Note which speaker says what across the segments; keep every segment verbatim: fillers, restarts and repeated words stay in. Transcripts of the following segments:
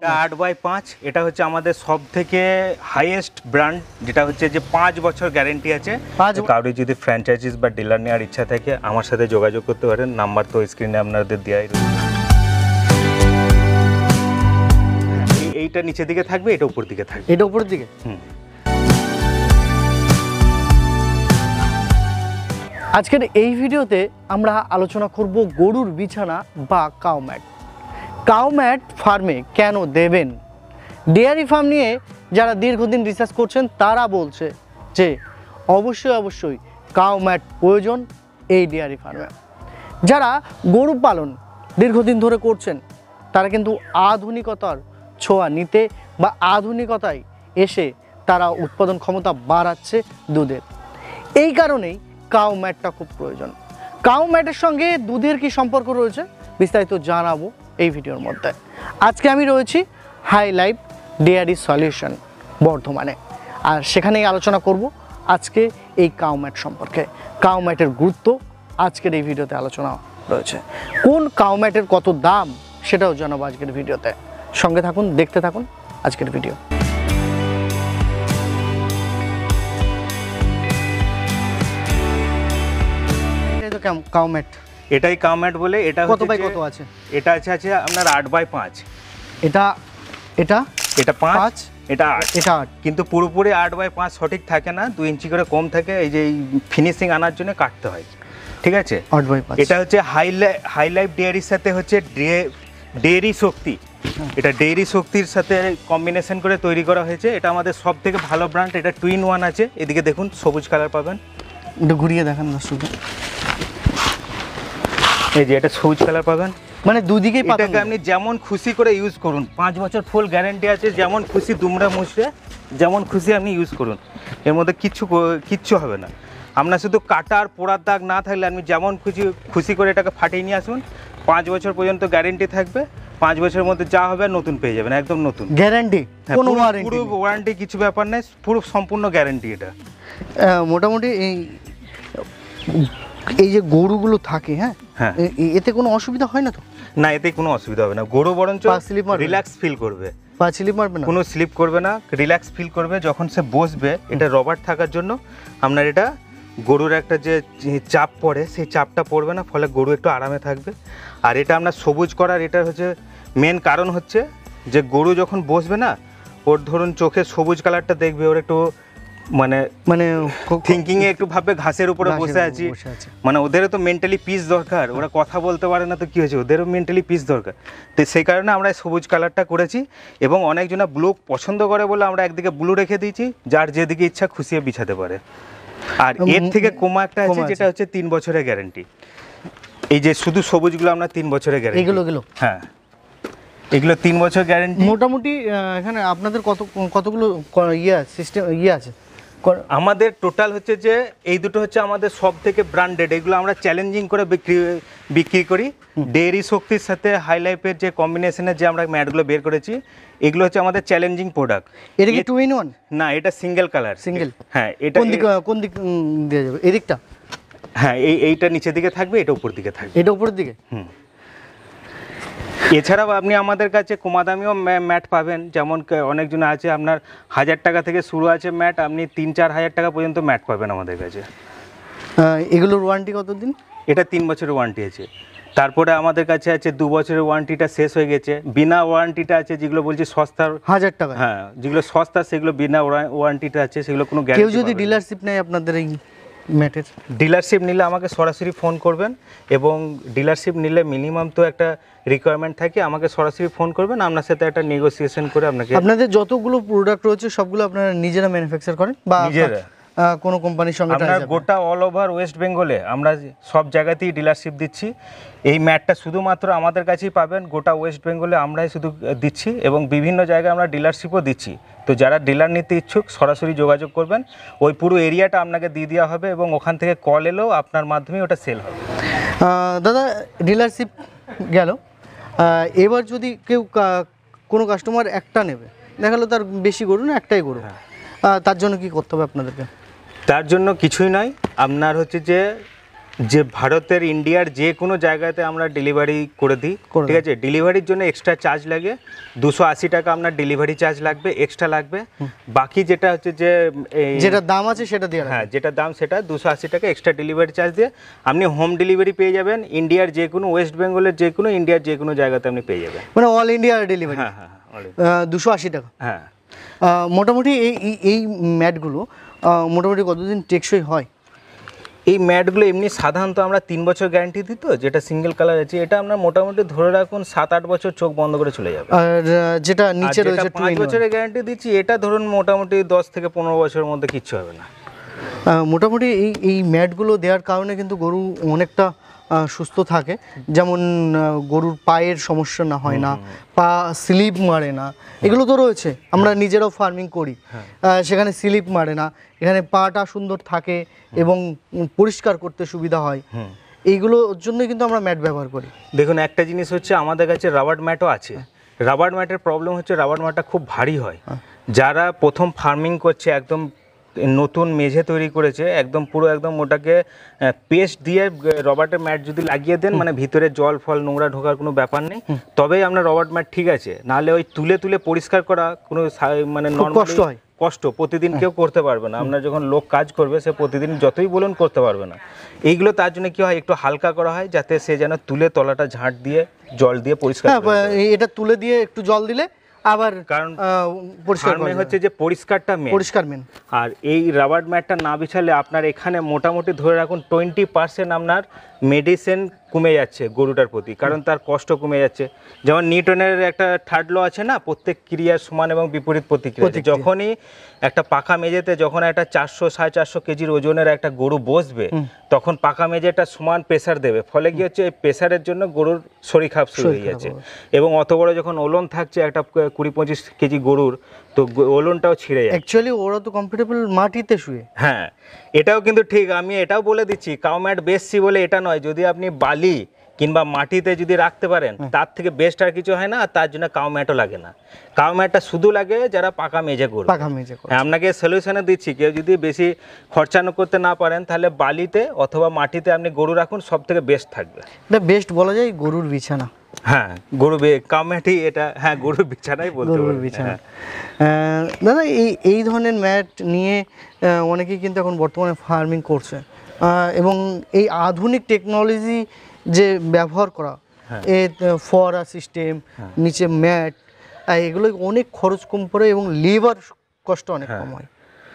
Speaker 1: আট বাই পাঁচ এটা হচ্ছে আমাদের সব থেকে হাইয়েস্ট ব্র্যান্ড, যেটা হচ্ছে যে পাঁচ বছর গ্যারেন্টি আছে। কারোর যদি ফ্র্যাঞ্চাইজিস বা ডিলার নেওয়ার ইচ্ছা থাকে আমার সাথে যোগাযোগ করতে পারেন, নাম্বার তো স্ক্রিনে আপনাদের দেওয়াই রয়েছে। এইটা নিচের দিকে থাকবে, এটা উপর দিকে থাকবে।
Speaker 2: এটা উপরের দিকে।
Speaker 1: হুম।
Speaker 2: আজকের এই ভিডিওতে আমরা আলোচনা করব গরুর বিছানা বা কাউ ম্যাট। কাউ ম্যাট ফার্মে কেন দেবেন? ডেয়ারি ফার্ম নিয়ে যারা দীর্ঘদিন রিসার্চ করছেন তারা বলছে যে অবশ্যই অবশ্যই কাউ ম্যাট প্রয়োজন এই ডেয়ারি ফার্মে। যারা গরু পালন দীর্ঘদিন ধরে করছেন তারা কিন্তু আধুনিকতার ছোঁয়া নিতে বা আধুনিকতায় এসে তারা উৎপাদন ক্ষমতা বাড়াচ্ছে দুধের। এই কারণেই কাউ ম্যাটটা খুব প্রয়োজন। কাউ ম্যাটের সঙ্গে দুধের কি সম্পর্ক রয়েছে বিস্তারিত জানাবো এই ভিডিওর মধ্যে। আজকে আমি রয়েছি হাই লাইফ ডেয়ারি সলিউশন বর্ধমানে, আর সেখানেই আলোচনা করব আজকে এই কাউ ম্যাট সম্পর্কে। কাউ ম্যাটের গুরুত্ব আজকের এই ভিডিওতে আলোচনা রয়েছে। কোন কাউ ম্যাটের কত দাম সেটাও জানাবো আজকের ভিডিওতে। সঙ্গে থাকুন, দেখতে থাকুন আজকের ভিডিও। কাউ ম্যাট,
Speaker 1: এটাই কাউ ম্যাট বলে। এটা
Speaker 2: কত বাই কত আছে?
Speaker 1: এটা আছে আছে আপনার আট বাই পাঁচ।
Speaker 2: এটা এটা
Speaker 1: এটা পাঁচ, এটা আট।
Speaker 2: এটা আট,
Speaker 1: কিন্তু পুরোপুরি আট বাই পাঁচ সঠিক থাকে না, দুই ইঞ্চি করে কম থাকে। এই যে ফিনিশিং আনার জন্য কাটতে হয়, ঠিক আছে?
Speaker 2: আট বাই পাঁচ।
Speaker 1: এটা হচ্ছে হাই হাই লাইফ ডেয়ারির সাথে হচ্ছে ডেয়ারি শক্তি। এটা ডেয়ারি শক্তির সাথে কম্বিনেশন করে তৈরি করা হয়েছে। এটা আমাদের সব থেকে ভালো ব্র্যান্ড। এটা টু ইন ওয়ান আছে। এদিকে দেখুন সবুজ কালার পাবেন,
Speaker 2: একটু ঘুরিয়ে দেখান দর্শক।
Speaker 1: এই যে এটা সবুজ কালার পাবেন,
Speaker 2: মানে দুদিকেই
Speaker 1: এটাকে আপনি যেমন খুশি করে ইউজ করুন। পাঁচ বছর ফুল গ্যারেন্টি আছে। যেমন খুশি দুমড়া মুছড়ে যেমন খুশি আপনি ইউজ করুন, এর মধ্যে কিচ্ছু কিচ্ছু হবে না। আপনার শুধু কাটার পোড়ার দাগ না থাকলে আপনি যেমন খুশি খুশি করে এটাকে ফাটিয়ে নিয়ে আসুন। পাঁচ বছর পর্যন্ত গ্যারেন্টি থাকবে। পাঁচ বছরের মধ্যে যা হবে নতুন পেয়ে যাবেন, একদম নতুন
Speaker 2: গ্যারেন্টি, কোনো ওয়ারেন্টি,
Speaker 1: পুরো ওয়ারেন্টি কিছু ব্যাপার নেই, পুরো সম্পূর্ণ গ্যারেন্টি। এটা
Speaker 2: মোটামুটি এই এই যে গরুগুলো থাকে, হ্যাঁ
Speaker 1: হ্যাঁ,
Speaker 2: এতে কোনো অসুবিধা হয় না তো?
Speaker 1: না, এতে কোনো অসুবিধা হবে না। গরু বরঞ্চ রিল্যাক্স ফিল করবে।
Speaker 2: পা স্লিপ মারবে না,
Speaker 1: কোনো স্লিপ করবে না, রিল্যাক্স ফিল করবে যখন সে বসবে। এটা রবার থাকার জন্য আপনার এটা গরুর একটা যে চাপ পড়ে সেই চাপটা পড়বে না, ফলে গরু একটু আরামে থাকবে। আর এটা আপনার সবুজ করার এটা হচ্ছে মেন কারণ হচ্ছে যে গরু যখন বসবে না, ওর ধরুন চোখে সবুজ কালারটা দেখবে, ওর একটু মানে মানে থিঙ্কিংয়ে একটু ভাববে ঘাসের উপরে বসে আছি। মানে ওদেরও তো মেন্টালি পিস দরকার, ওরা কথা বলতে পারে না তো কী হয়েছে, ওদেরও মেন্টালি পিস দরকার। তো সেই কারণে আমরা সবুজ কালারটা করেছি। এবং অনেকজনা ব্লু পছন্দ করে বলে আমরা একদিকে ব্লু রেখে দিয়েছি, যার যেদিকে ইচ্ছা খুশিয়ে বিছাতে পারে। আর এর থেকে কমা একটা আছে যেটা হচ্ছে তিন বছরের গ্যারেন্টি। এই যে শুধু সবুজগুলো আমরা তিন বছরের গ্যারেন্টি।
Speaker 2: এগুলো এগুলো
Speaker 1: হ্যাঁ, এগুলো তিন বছর গ্যারেন্টি।
Speaker 2: মোটামুটি এখানে আপনাদের কত কতগুলো ইয়ে সিস্টেম ইয়ে আছে?
Speaker 1: আমাদের টোটাল হচ্ছে যে এই দুটো হচ্ছে আমাদের সব থেকে ব্র্যান্ডেড। এগুলো আমরা চ্যালেঞ্জিং করে বিক্রি বিক্রি করি। ডেয়ারি শক্তির সাথে হাই লাইফের যে কম্বিনেশনের যে আমরা ম্যাটগুলো বের করেছি, এগুলো হচ্ছে আমাদের চ্যালেঞ্জিং প্রোডাক্ট।
Speaker 2: এটা কি টু ইন ওয়ান? না,
Speaker 1: এটা সিঙ্গেল কালার।
Speaker 2: সিঙ্গেল?
Speaker 1: হ্যাঁ। এটা
Speaker 2: কোন দিক কোন দিক দিয়ে যাবে? এদিকটা?
Speaker 1: হ্যাঁ, এই এইটা নিচের দিকে থাকবে, এটা উপর দিকে থাকবে।
Speaker 2: এটা উপরের দিকে?
Speaker 1: হুম। এছাড়াও আপনি আমাদের কাছে কমা দামিও ম্যাট পাবেন। যেমন অনেকজন আছে আপনার হাজার টাকা থেকে শুরু আছে ম্যাট, আপনি তিন চার হাজার টাকা পর্যন্ত ম্যাট পাবেন আমাদের কাছে।
Speaker 2: এগুলোর ওয়ারেন্টি কতদিন?
Speaker 1: এটা তিন বছরের ওয়ারেন্টি আছে। তারপরে আমাদের কাছে আছে দু বছরের ওয়ারেন্টিটা শেষ হয়ে গেছে। বিনা ওয়ারেন্টিটা আছে, যেগুলো বলছি সস্তার
Speaker 2: হাজার টাকা।
Speaker 1: হ্যাঁ, যেগুলো সস্তা সেগুলো বিনা ওয়ারেন্টিটা আছে, সেগুলো কোনো গ্যারান্টি।
Speaker 2: কেউ যদি ডিলারশিপ নেয় আপনাদের এই ম্যাটের,
Speaker 1: ডিলারশিপ নিলে আমাকে সরাসরি ফোন করবেন। এবং ডিলারশিপ নিলে মিনিমাম তো একটা রিকোয়ারমেন্ট থাকে, আমাকে সরাসরি ফোন করবেন, আপনার সাথে একটা নেগোসিয়েশন করে আপনাকে।
Speaker 2: আপনাদের যতগুলো প্রোডাক্ট রয়েছে সবগুলো আপনারা নিজেরা ম্যানুফ্যাকচার করেন বা
Speaker 1: নিজেরা
Speaker 2: কোনো কোম্পানির সঙ্গে?
Speaker 1: আমরা গোটা অল ওভার ওয়েস্ট বেঙ্গলে আমরা সব জায়গাতেই ডিলারশিপ দিচ্ছি। এই ম্যাটটা শুধুমাত্র আমাদের কাছেই পাবেন, গোটা ওয়েস্ট বেঙ্গলে আমরাই শুধু দিচ্ছি এবং বিভিন্ন জায়গায় আমরা ডিলারশিপও দিচ্ছি। তো যারা ডিলার নিতে ইচ্ছুক সরাসরি যোগাযোগ করবেন। ওই পুরো এরিয়াটা আপনাকে দিয়ে দেওয়া হবে এবং ওখান থেকে কল এলেও আপনার মাধ্যমে ওটা সেল হবে।
Speaker 2: দাদা, ডিলারশিপ গেল, এবার যদি কেউ কোনো কাস্টমার একটা নেবে, দেখালো তার বেশি গরু না একটাই গরু, তার জন্য কি করতে হবে আপনাদেরকে?
Speaker 1: তার জন্য কিছুই নয়, আপনার হচ্ছে যে যে ভারতের ইন্ডিয়ার যে কোনো জায়গাতে আমরা ডেলিভারি করে দিই,
Speaker 2: করে
Speaker 1: ঠিক আছে। ডেলিভারির জন্য এক্সট্রা চার্জ লাগে দুশো আশি টাকা, আপনার ডেলিভারি চার্জ লাগবে, এক্সট্রা লাগবে। বাকি যেটা হচ্ছে যে এই
Speaker 2: যেটা দাম আছে সেটা দিয়ে
Speaker 1: হ্যাঁ যেটা দাম সেটা দুশো আশি টাকা এক্সট্রা ডেলিভারি চার্জ দিয়ে আপনি হোম ডেলিভারি পেয়ে যাবেন। ইন্ডিয়ার যে কোনো, ওয়েস্ট বেঙ্গলের যে কোনো, ইন্ডিয়ার যে কোনো জায়গাতে আপনি পেয়ে যাবেন।
Speaker 2: মানে অল ইন্ডিয়া ডেলিভারি।
Speaker 1: হ্যাঁ হ্যাঁ হ্যাঁ
Speaker 2: দুশো আশি টাকা।
Speaker 1: হ্যাঁ
Speaker 2: আহ, মোটামুটি এই এই- এই ম্যাটগুলো আহ, মোটামুটি কতদিন টেকসই হয়?
Speaker 1: এই ম্যাটগুলো এমনি সাধারণত আমরা তিন বছর গ্যারান্টি দিই, তো যেটা সিঙ্গেল কালার আছে এটা আমরা মোটামুটি ধরে রাখুন সাত আট বছর চোখ বন্ধ করে চলে যাবে।
Speaker 2: আর আহ, যেটা
Speaker 1: আর
Speaker 2: নিচে
Speaker 1: যেটা
Speaker 2: রয়েছে
Speaker 1: পাঁচ বছরের গ্যারান্টি দিচ্ছি এটা ধরুন মোটামুটি দশ থেকে পনেরো বছরের মধ্যে কিচ্ছু হবে না।
Speaker 2: আহ, মোটামুটি এই এই ম্যাটগুলো দেওয়ার কারণে কিন্তু গরু অনেকটা আহ, সুস্থ থাকে। যেমন আহ, গরুর পায়ের সমস্যা না হয় না, পা স্লিপ মারে না, এগুলো তো রয়েছে। আমরা নিজেরাও ফার্মিং করি, আহ, সেখানে স্লিপ মারে না, এখানে পাটা সুন্দর থাকে এবং উম, পরিষ্কার করতে সুবিধা হয়। এইগুলোর জন্য কিন্তু আমরা ম্যাট ব্যবহার করি।
Speaker 1: দেখুন একটা জিনিস হচ্ছে আমাদের কাছে রাবার ম্যাটও আছে। রাবার ম্যাটের প্রবলেম হচ্ছে রাবার ম্যাটটা খুব ভারী হয়। যারা প্রথম ফার্মিং করছে, একদম নতুন মেঝে তৈরি করেছে, একদম পুরো একদম ওটাকে পেস্ট দিয়ে রবার্টের ম্যাট যদি লাগিয়ে দেন, মানে ভিতরে জল ফল নোংরা ঢোকার কোনো ব্যাপার নেই, তবেই আপনার রবার্ট ম্যাট ঠিক আছে। নাহলে ওই তুলে তুলে পরিষ্কার করা কোনো সা- মানে
Speaker 2: খুব
Speaker 1: নর্মালি
Speaker 2: কষ্ট হয়।
Speaker 1: কষ্ট প্রতিদিন কেউ করতে পারবে না। আপনার যখন লোক কাজ করবে সে প্রতিদিন যতই বলুন করতে পারবে না। এইগুলো তার জন্য কি হয়, একটু হালকা করা হয় যাতে সে যেন তুলে তলাটা ঝাঁট দিয়ে জল দিয়ে পরিষ্কার
Speaker 2: হ্যাঁ,
Speaker 1: করে দিতে পারে।
Speaker 2: এটা তুলে দিয়ে একটু জল দিলে আবার
Speaker 1: কারণ
Speaker 2: আহ, পরিষ্কার
Speaker 1: ফার্মে
Speaker 2: করা
Speaker 1: হচ্ছে
Speaker 2: যাবে।
Speaker 1: যে পরিষ্কারটা মেন।
Speaker 2: পরিষ্কার মেন।
Speaker 1: আর এই রাবার ম্যাটটা না বিছালে আপনার এখানে মোটামুটি ধরে রাখুন টোয়েন্টি পার্সেন্ট আপনার মেডিসিন কমে যাচ্ছে গরুটার প্রতি, কারণ তার কষ্ট কমে যাচ্ছে। যেমন নিউটনের একটা থার্ড ল আছে না, প্রত্যেক ক্রিয়ার সমান এবং বিপরীত প্রতিক্রিয়া আছে।
Speaker 2: প্রতিক্রিয়া।
Speaker 1: যখনই একটা পাকা মেঝেতে যখন একটা চারশো সাড়ে চারশো কেজির ওজনের একটা গরু বসবে, তখন পাকা মেঝেটা সমান প্রেসার দেবে, ফলে কি হচ্ছে এই প্রেসারের জন্য গরুর শরীর খারাপ শুরু হয়ে
Speaker 2: শরীর খারাপ
Speaker 1: যাচ্ছে। এবং অত বড় যখন ওলন থাকছে একটা কুড়ি পঁচিশ কেজি গরুর, তো গ- ওলনটাও ছিঁড়ে যায়।
Speaker 2: অ্যাকচুয়ালি ওরা তো কমফোর্টেবল মাটিতে শুয়ে।
Speaker 1: হ্যাঁ এটাও কিন্তু ঠিক, আমি এটাও বলে দিচ্ছি কাউ ম্যাট বেশি বলে এটা নয়। যদি আপনি বালি কিংবা মাটিতে যদি রাখতে পারেন তার থেকে বেস্ট আর কিছু হয় না। আর তার জন্য কাউ ম্যাটও লাগে না। কাউ ম্যাটটা শুধু লাগে যারা পাকা মেঝে করবে।
Speaker 2: পাকা মেঝে করে।
Speaker 1: হ্যাঁ, আপনাকে সলিউশনে দিচ্ছি, কেউ যদি বেশি খরচা না করতে না পারেন তাহলে বালিতে অথবা মাটিতে আপনি গরু রাখুন, সব থেকে বেস্ট থাকবে।
Speaker 2: এটা বেস্ট বলা যায় গরুর বিছানা।
Speaker 1: হ্যাঁ গরু বে- কাউ ম্যাটই এটা, হ্যাঁ গরুর বিছানাই বলতে
Speaker 2: গরুর
Speaker 1: পারেন।
Speaker 2: বিছানা।
Speaker 1: হ্যাঁ।
Speaker 2: আহ, দাদা এই এই ধরনের ম্যাট নিয়ে আহ, অনেকেই কিন্তু এখন বর্তমানে ফার্মিং করছে, আহ, এবং এই আধুনিক টেকনোলজি যে ব্যবহার করা, এ ফোয়ারা সিস্টেম, নিচে ম্যাট, এগুলো অনেক খরচ কম পড়ে এবং লিভার কষ্ট অনেক কম হয়।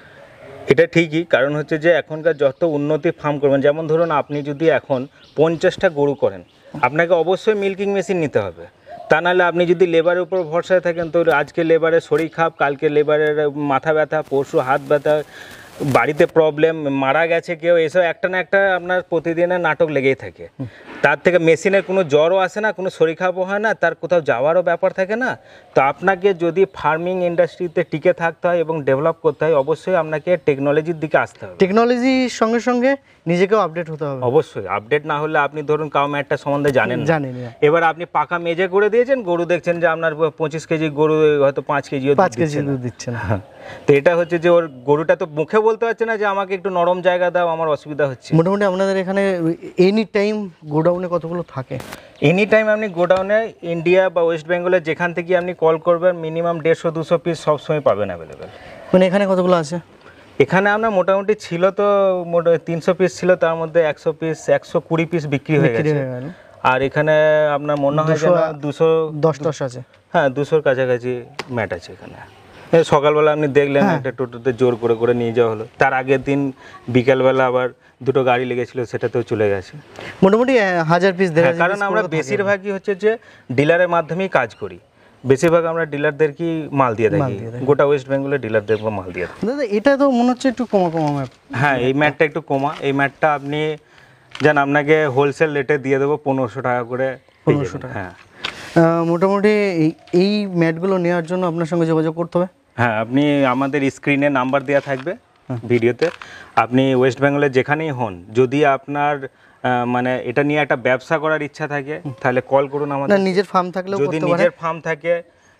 Speaker 1: এটা ঠিকই, কারণ হচ্ছে যে এখনকার যত উন্নতি ফার্ম করবেন, যেমন ধরুন আপনি যদি এখন পঞ্চাশটা গরু করেন, আপনাকে অবশ্যই মিল্কিং মেশিন নিতে হবে। তা নাহলে আপনি যদি লেবারের উপর ভরসায় থাকেন, তো আজকে লেবারের শরীর খারাপ, কালকে লেবারের মাথা ব্যথা, পরশু হাত ব্যথা, বাড়িতে প্রবলেম, মারা গেছে কেউ, এসব একটা না একটা আপনার প্রতিদিনের নাটক লেগেই থাকে। তার থেকে মেশিনের কোনো জ্বরও আসে না, কোনো শরীর খারাপও হয় না, তার কোথাও যাওয়ারও ব্যাপার থাকে না। তো আপনাকে যদি ফার্মিং ইন্ডাস্ট্রিতে টিকে থাকতে হয় এবং ডেভেলপ করতে হয়, অবশ্যই আপনাকে টেকনোলজির দিকে আসতে হবে।
Speaker 2: টেকনোলজির সঙ্গে সঙ্গে নিজেকেও আপডেট হতে হবে।
Speaker 1: অবশ্যই আপডেট না হলে আপনি ধরুন কাউ ম্যাটটা সম্বন্ধে জানেন না।
Speaker 2: জানি না।
Speaker 1: এবার আপনি পাকা মেজে করে দিয়েছেন, গরু দেখছেন যে আপনার পঁচিশ কেজি গরু হয়তো পাঁচ কেজি
Speaker 2: পাঁচ কেজি দুধ দিচ্ছে না।
Speaker 1: তো এটা হচ্ছে যে ওর গরুটা তো মুখে বলতে পারছে না যে আমাকে একটু নরম জায়গা দাও, আমার অসুবিধা হচ্ছে।
Speaker 2: মোটামুটি আপনাদের এখানে এনি টাইম গোডাউনে কতগুলো থাকে?
Speaker 1: এনি টাইম আপনি গোডাউনে ইন্ডিয়া বা ওয়েস্ট বেঙ্গলের যেখান থেকে আপনি কল করবেন, মিনিমাম দেড়শো দুশো পিস সবসময় পাবেন অ্যাভেলেবেল।
Speaker 2: মানে এখানে কতগুলো আছে?
Speaker 1: এখানে আপনার মোটামুটি ছিল তো মোটা- তিনশো পিস ছিল, তার মধ্যে একশো পিস একশো কুড়ি পিস বিক্রি হয়ে
Speaker 2: বিক্রি
Speaker 1: গেছে।
Speaker 2: হয়ে গেল।
Speaker 1: আর এখানে আপনার মনে হয় যেন দুশো
Speaker 2: দশ দশ আছে।
Speaker 1: হ্যাঁ দুশোর কাছাকাছি ম্যাট আছে এখানে। এই সকালবেলা আপনি দেখলেন একটা টোটোতে জোর করে করে নিয়ে যাওয়া হলো, তার আগের দিন বিকালবেলা আবার দুটো গাড়ি লেগেছিল, সেটাতেও চলে গেছে।
Speaker 2: মোটামুটি আহ, হাজার পিস দেড়
Speaker 1: হ্যাঁ,
Speaker 2: হাজার
Speaker 1: কারণ
Speaker 2: piece
Speaker 1: আমরা
Speaker 2: করে তো থাকে।
Speaker 1: বেশিরভাগই হচ্ছে যে ডিলারের মাধ্যমেই কাজ করি। বেশিরভাগ আমরা ডিলারদেরকেই মাল দিয়ে থাকি,
Speaker 2: দিয়ে থাকি।
Speaker 1: গোটা ওয়েস্ট বেঙ্গলে ডিলারদের মাল দিয়ে থাকি।
Speaker 2: দাদা এটা তো মনে হচ্ছে একটু কমা কমা ম্যাপ।
Speaker 1: হ্যাঁ এই ম্যাটটা একটু কমা, এই ম্যাটটা আপনি জান আপনাকে হোলসেল রেটে দিয়ে দেবো পনেরোশো টাকা করে।
Speaker 2: পনেরোশো টাকা।
Speaker 1: হ্যাঁ
Speaker 2: আহ, মোটামুটি এই এই ম্যাটগুলো নেওয়ার জন্য আপনার সঙ্গে যোগাযোগ করতে হবে।
Speaker 1: হ্যাঁ আপনি আমাদের স্ক্রিনে নাম্বার দেওয়া থাকবে ভিডিওতে, আপনি ওয়েস্ট বেঙ্গলের যেখানেই হন, যদি আপনার আহ, মানে এটা নিয়ে একটা ব্যবসা করার ইচ্ছা থাকে তাহলে কল করুন
Speaker 2: না
Speaker 1: আমাদের।
Speaker 2: নিজের ফার্ম থাকলেও
Speaker 1: যদি
Speaker 2: করতে পারে।
Speaker 1: নিজের ফার্ম থাকে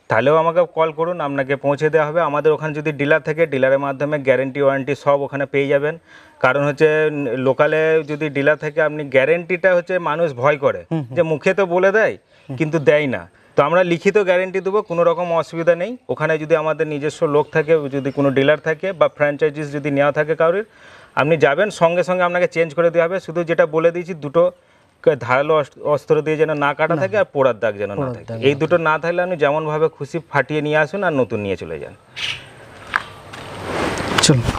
Speaker 1: তাহলেও আমাকে কল করুন, আপনাকে পৌঁছে দেওয়া হবে। আমাদের ওখানে যদি ডিলার থাকে, ডিলারের মাধ্যমে গ্যারেন্টি ওয়ারেন্টি সব ওখানে পেয়ে যাবেন। কারণ হচ্ছে লোকালে যদি ডিলার থাকে, আপনি গ্যারেন্টিটা হচ্ছে মানুষ ভয় করে যে মুখে তো বলে দেয় কিন্তু দেয় না। তো আমরা লিখিত গ্যারেন্টি দেবো, কোনো রকম অসুবিধা নেই। ওখানে যদি আমাদের নিজস্ব লোক থাকে, যদি কোনো ডিলার থাকে বা ফ্র্যাঞ্চাইজিস যদি নেওয়া থাকে কারোর, আপনি যাবেন সঙ্গে সঙ্গে আপনাকে চেঞ্জ করে দেওয়া হবে। শুধু যেটা বলে দিয়েছি, দুটো ধারালো অস্ত্র- অস্ত্র দিয়ে যেন না কাটা থাকে আর পোড়ার দাগ যেন না থাকে। এই দুটো না থাকলে আপনি যেমনভাবে খুশি ফাটিয়ে নিয়ে আসুন আর নতুন নিয়ে চলে যান।
Speaker 2: চলো।